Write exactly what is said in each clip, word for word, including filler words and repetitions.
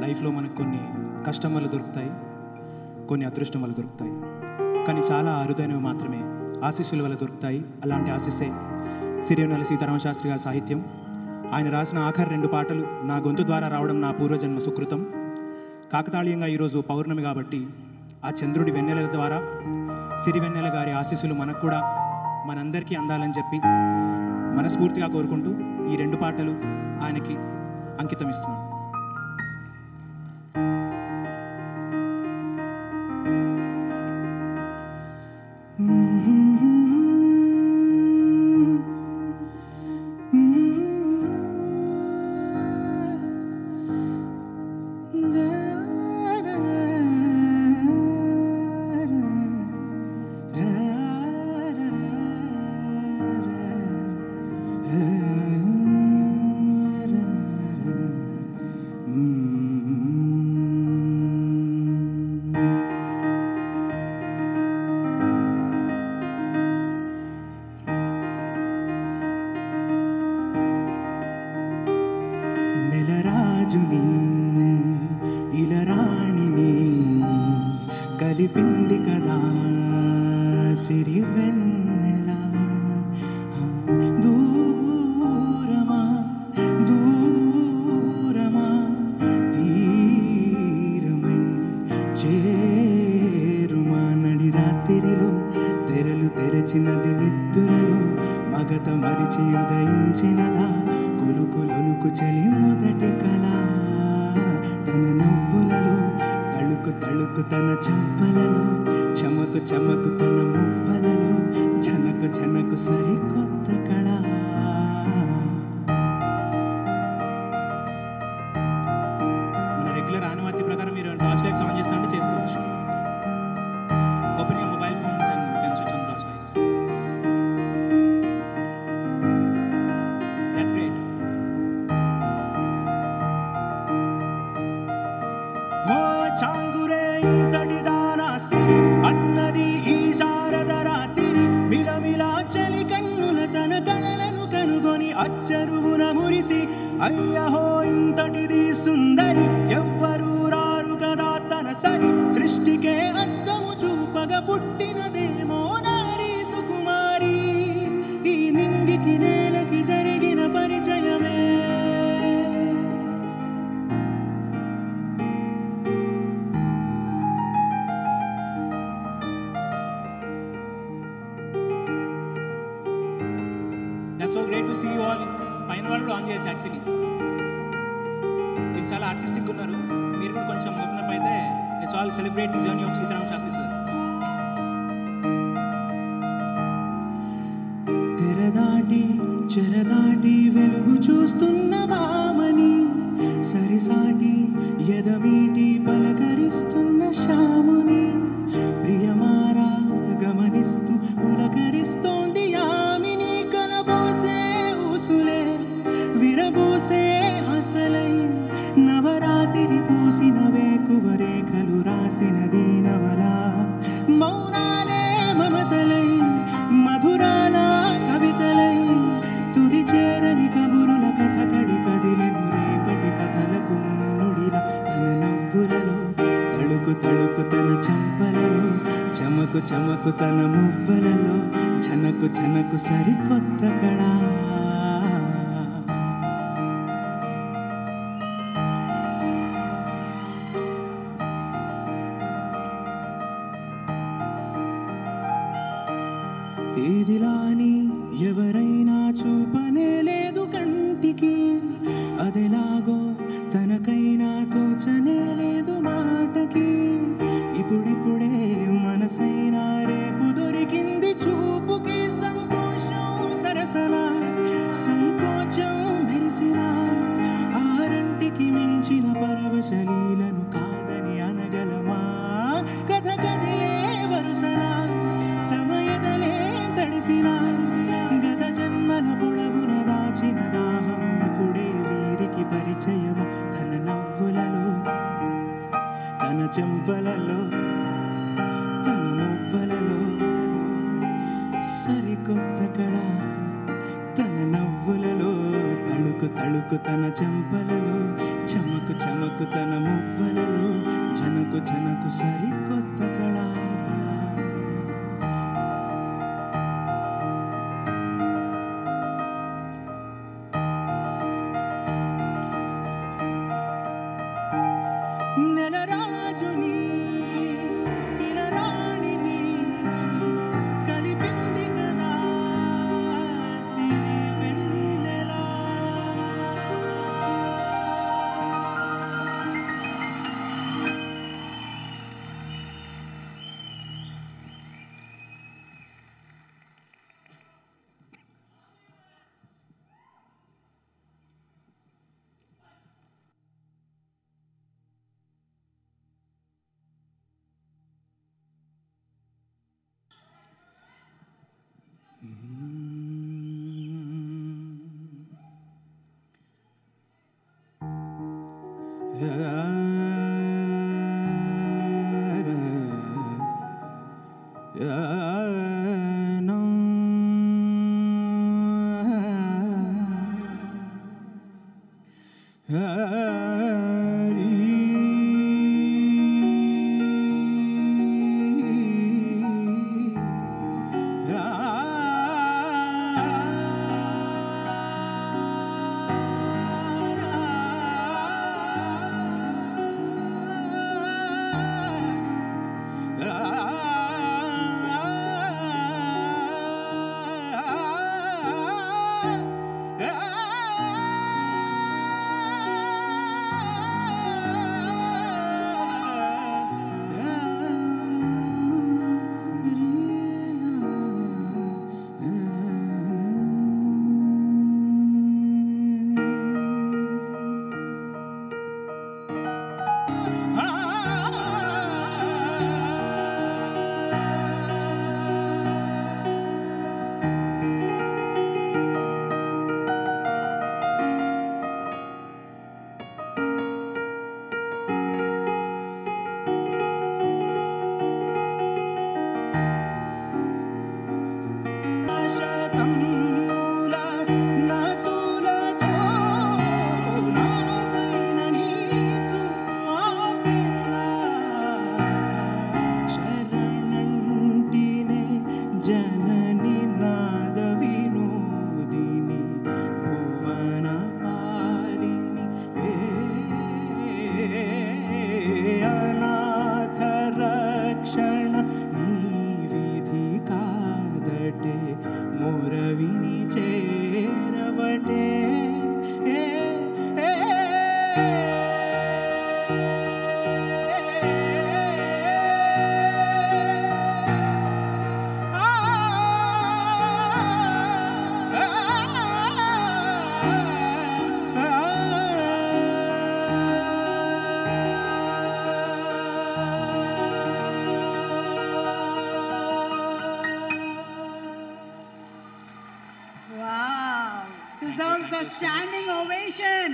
లైఫ్లో మనకు కొన్ని కష్టం వల్ల దొరుకుతాయి, కొన్ని అదృష్టం వల్ల దొరుకుతాయి. కానీ చాలా అరుదైనవి మాత్రమే ఆశీస్సుల వల్ల దొరుకుతాయి. అలాంటి ఆశీస్సే సిరివెన్నెల సీతారామ శాస్త్రి గారి సాహిత్యం. ఆయన రాసిన ఆఖరి రెండు పాటలు నా గొంతు ద్వారా రావడం నా పూర్వజన్మ సుకృతం. కాకతాళీయంగా ఈరోజు పౌర్ణమి కాబట్టి ఆ చంద్రుడి వెన్నెల ద్వారా సిరివెన్నెల గారి ఆశీస్సులు మనకు కూడా మనందరికీ అందాలని చెప్పి మనస్ఫూర్తిగా కోరుకుంటూ ఈ రెండు పాటలు ఆయనకి అంకితం ఇస్తున్నాను. నెలరాజుని ఇలరాణిని కలిపింది కదా సిరివెన్నెల. దూరమా దూరమా తీరమై చేరుమా నడి రాత్రిలో తెరలు తెరచినది నిద్దురలో మగత మరిచి ఉదయించినదా కొలుకులొలుకు చలి మొదటి కళ. తన నవ్వులలో తళుకు తళుకు తన చెంపలలో చమకు చమకు తన మువ్వలలో జనకు జనకు సరికొత్త కళ. మన రెగ్యులర్ ఆనవాతి ప్రకారం మీరు టార్చ్ లైట్స్ ఆన్ చేస్తా అంటే చేసుకోవచ్చు. Open your mobile phones and you can switch on torch lights. That's great. చాంగురే ఇంతటి దానా సిరి అన్నది ఈ శారద రాత్రి మిలమిలా చలి కన్నుల తన కళలను కనుగొని అచ్చరువున మురిసి అయ్యహో ఇంతటిది సుందరి ఎవ్వరూ రారు కదా తన సరి సృష్టికే అద్దము చూపగా పుట్టినదేమో నారీ సుకుమారి. ఈ నింగికి నేలకి జరిగిన పరిచయమే so great to see you all. పైన వాళ్ళు కూడా ఆన్ చేయొచ్చు. యాక్చువల్లీ వీళ్ళు చాలా ఆర్టిస్టిక్ ఉన్నారు. మీరు కూడా కొంచెం ఓపెన్ అప్ అయితే let's all celebrate the journey of Seetharama Sastry sir. తెరదాటి చెరదాటి వెలుగు చూస్తున్న మామని సరిసాటి ఎదమీటి పలకరిస్తున్న శ్యాముని ప్రియమారా గమనిస్తూ పులకరిస్తోంది యామిని. కలబోసే ఊసులే విరబోసే అసలై నవరాత్రి పూసిన వేకువ రేఖలు రాసిన దీనవల మౌనాలే మమతలై మధురాల కవితలై తుది చేరని కబురుల కథ కడి కదిలెను రేపటి కథలకు మున్నుడిల తన నవ్వులలో తళుకు తళుకు తన చెంపలలో చమకు చమకు తన మువ్వలలో జనకు జనకు సరికొత్త కళ. ఏదిలాని ఎవరైనా చూపనే లేదు కంటికి అదెలాగో తనకైనా తోచనే లేదు మాటకి. ఇప్పుడిప్పుడే మనసైనా రేపు దొరికింది చూపుకి సంతోషం సరసలా సంకోచం మెరిసినా ఆరంటికి మించిన పరవశలీలను కాదని అనగలమా. కథ కదిలే వరుసలా తమ ఎదలే తడిసినా గత జన్మల పొడవున దాచిన దాహం ఇప్పుడే వీరికి పరిచయము. తన నవ్వులలో తన చెంపలలో తన మువ్వలలో సరికొత్త కళ. తన నవ్వులలో తళుకు తళుకు తన చెంపలలో చమకు చమ చమకు తన మువ్వలలో జనకు జనకు సరికొత్త కళ నెలరాజుని ఇలరాణిని కలిపింది కదా సిరి వెన్నెల Standing ovation,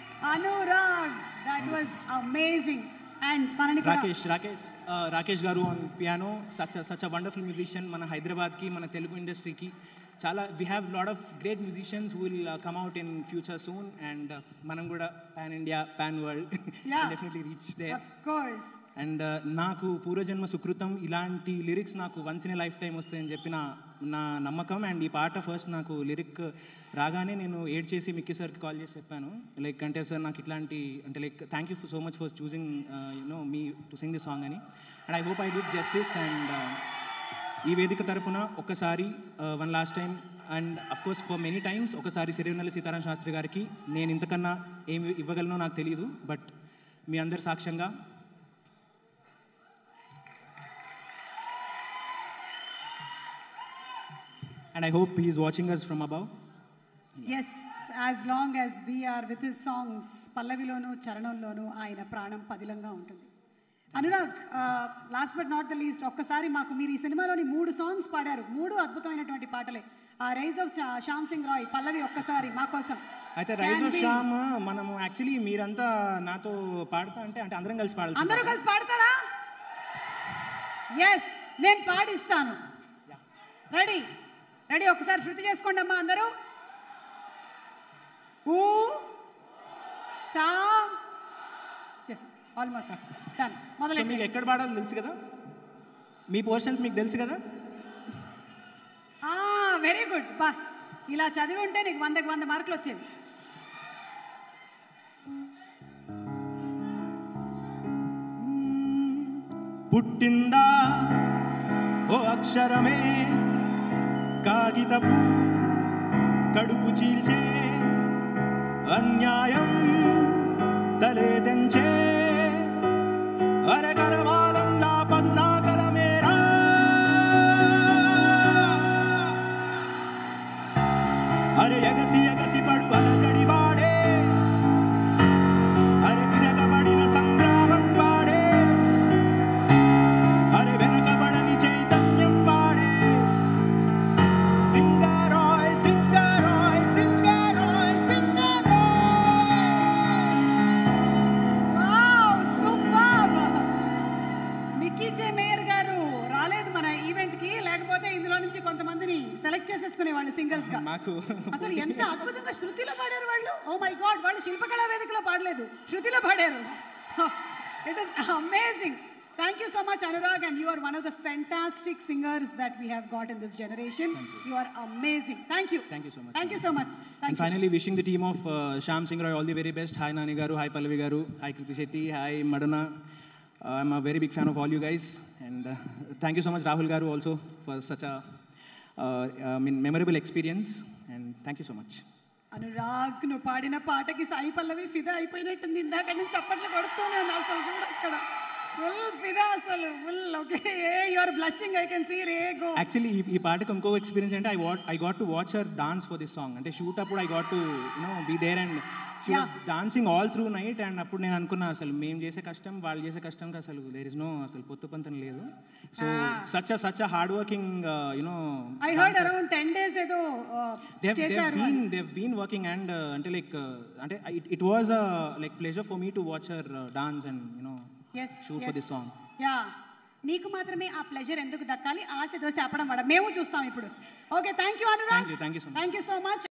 Anurag. That was amazing. And Rakesh, Rakesh, uh, Rakesh Garu on piano. Such a such a wonderful musician. Mana Hyderabad ki, mana Telugu industry ki. Chala, we have lot of great musicians who will uh, come out in future soon, and uh, manam kuda pan India, pan world. Yeah, definitely reach there. Of course. And నాకు పూర్వజన్మ సుకృతం ఇలాంటి lyrics నాకు once in a lifetime వస్తాయని చెప్పి నా నా నమ్మకం. అండ్ ఈ పాట ఫస్ట్ నాకు లిరిక్ రాగానే నేను ఏడ్ చేసి మిక్కీ సార్కి కాల్ చేసి చెప్పాను, లైక్ అంటే సార్ నాకు ఇట్లాంటి అంటే like thank you so much for choosing you know me to sing the song అని. And I hope I did justice. And ఈ వేదిక తరపున ఒక్కసారి one last time and of course for many times ఒకసారి సిరివెన్నెల సీతారామ శాస్త్రి గారికి నేను ఇంతకన్నా ఏమి ఇవ్వగలనో నాకు తెలియదు, బట్ మీ అందరి సాక్ష్యంగా and I hope he is watching us from above. Yes, as long as we are with his songs, Pallavilonu, Charanamlonu, ayana pranam padilanga untundi. Anurag, uh, last but not the least, ఒక్కసారి మాకు మీరు ఈ సినిమాలోని మూడు songs పాడారు, మూడు అద్భుతమైనటువంటి పాటలే. ఆ రైజ్ ఆఫ్ శ్యామ్ సింగ్ రాయ్ పల్లవి ఒక్కసారి మా కోసం. అయితే రైజ్ ఆఫ్ శ్యామ్ మనము యాక్చువల్లీ మీరంతా నాతో పాడతా అంటే అంటే అందరం కలిసి పాడాలి. అందరూ కలిసి పాడతారా? ఎస్, నేను పాడిస్తాను. రెడీ రెడీ ఒకసారి శృతి చేసుకోండి అమ్మా అందరూ. ఊ సా జస్ట్ ఆల్మోస్ట్ డన్. సో మొదలెట్టి మీకు ఎక్కడ పాడాలో తెలుసు కదా, మీ పోర్షన్స్ మీకు తెలుసు కదా. వెరీ గుడ్ బా, ఇలా చదివి ఉంటే నీకు వందకి వంద మార్కులు వచ్చేవి. పుట్టిందా ఓ అక్షరమే కాగితపు కడుపు చీల్చే అన్యాయం తలే తెంచే అరగరవాలం నా పదునా కలమేరా అరే ఎగసి ఎగసి పడు అలజడి వాడే అరే తిరగబడిన సంగ్రామం వాడే అరే వెనకబడని చైతన్యం వాడే సింగరాయ్ సింగరాయ్ సింగరాయ్ సింగరాయ్. Wow superb. మిక్కీ జే మేయర్ గారు రాలేదు మన ఈవెంట్ కి, లేకపోతే ఇందులో నుంచి కొంతమందిని సెలెక్ట్ చేసేసుకునేవాళ్ళు సింగర్స్ గా. మాకు అసలు ఎంత అద్భుతంగా శృతిలో పాడారు వాళ్ళు. ఓ మై గాడ్, వాళ్ళు శిల్పకళా వేదికలో పాడలేదు, శృతిలో పాడారు. It is amazing. Thank you so much Anurag, and you are one of the fantastic singers that we have got in this generation. You are amazing. Thank you Thank you so much. Thank you so much. And finally, wishing the team of uh, Shyam Singh Roy all the very best. Hi Nani Garu, hi Pallavi Garu, hi Kriti Shetty, hi Madana. Uh, I'm a very big fan of all you guys, and uh, thank you so much Rahul Garu also for such a uh, I mean, memorable experience, and thank you so much. Anurag, నువ్వు పాడిన పాటకి సాయి పల్లవి ఫిదా అయిపోయినట్టుంది. ఇందాక నేను చప్పట్లు కొడుతూనే ఉన్నా అసలు చూడ అక్కడ ఫుల్ ఫిదా అసలు full. Okay, you are blushing, I can see రే గో. యాక్చువల్లీ ఈ ఈ పాటకు ఇంకో ఎక్స్పీరియన్స్ అంటే I what I got to watch her dance for this song. అంటే షూట్ అప్పుడు I got to you know be there and she was dancing all through night. And అప్పుడు నేను అనుకున్నా అసలు మేము చేసే కష్టం వాళ్ళు చేసే కష్టంకి అసలు దేర్ ఇస్ నో అసలు పొత్తు పంతం లేదు. So such a such a hard working you know I heard around ten days ఏదో చేశారు. బీన్ దేవ్ బీన్ వర్కింగ్ అండ్ అంటే లైక్ అంటే it was a like pleasure for me to watch her dance and you know shoot for this song. Yeah, నీకు మాత్రమే ఆ pleasure ఎందుకు దక్కాలి, ఆశ దోశ అప్పడం వడ మేము చూస్తాం ఇప్పుడు. Okay, thank you Anurag, thank you thank you so much. Thank you so much.